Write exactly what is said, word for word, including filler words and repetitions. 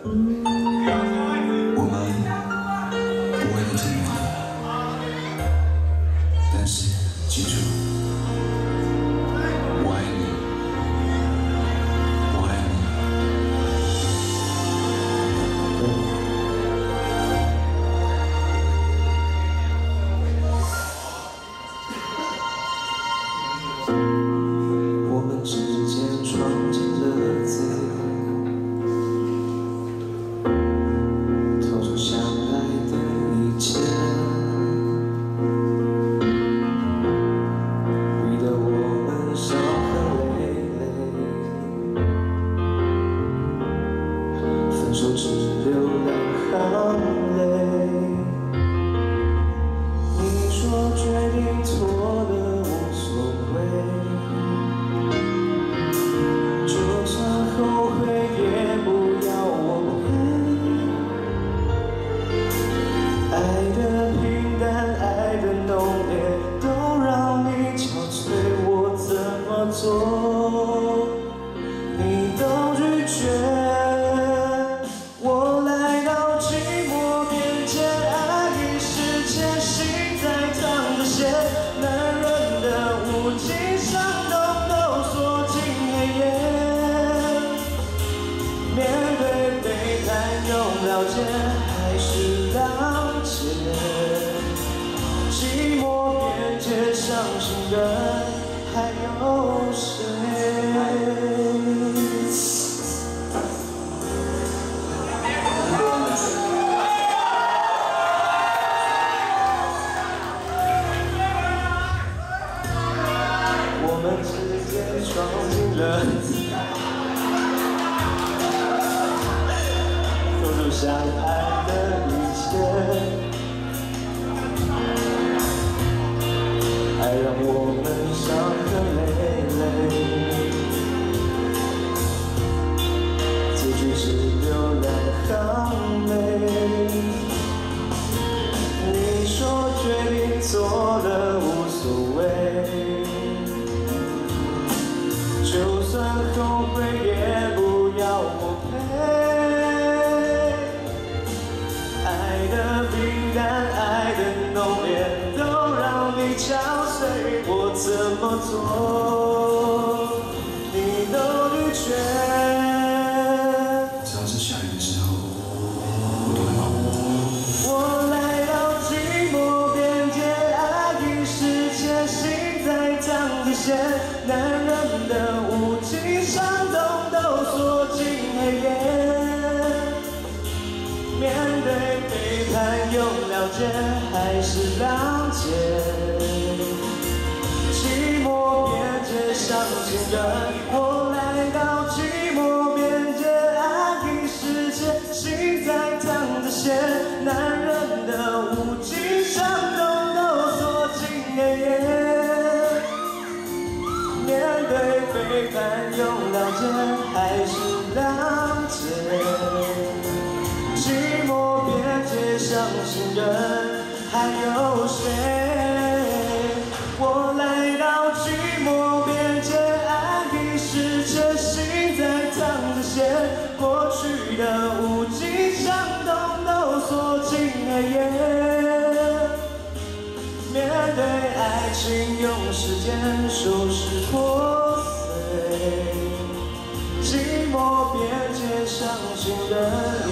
我们不会都挺远的，但是记住，我爱你，我爱你。我们之间闯进了自由。 手只留两行泪。你说决定错了无所谓，就算后悔也不要我陪。爱的平淡，爱的浓烈，都让你憔悴，我怎么做，你都拒绝。 了解还是谅解，寂寞边界，伤心人还有谁？我们之间闯进了。 相爱的一切，爱让我们伤痕累累，结局只留两行泪。你说决定错了无所谓，就算后悔也不要我陪。 爱的平淡，爱的浓烈，都让你憔悴，我怎么做，你都拒绝。只要是下雨的时候，我都会保护你。我来到寂寞边界，爱已实现，心在淌着血，男人的无情伤痛都锁进黑夜。 面对背叛，用了解还是谅解？寂寞边界，伤心人，我来到寂寞边界，爱已实现，心在淌着血，男人的无情伤痛都锁进黑夜。面对背叛，用了解还是谅解？ 寂寞边界，伤心人还有谁？我来到寂寞边界，爱已实现，心在淌着血，过去的无尽伤痛都锁进黑夜。面对爱情，用时间收拾破碎。寂寞边界，伤心人。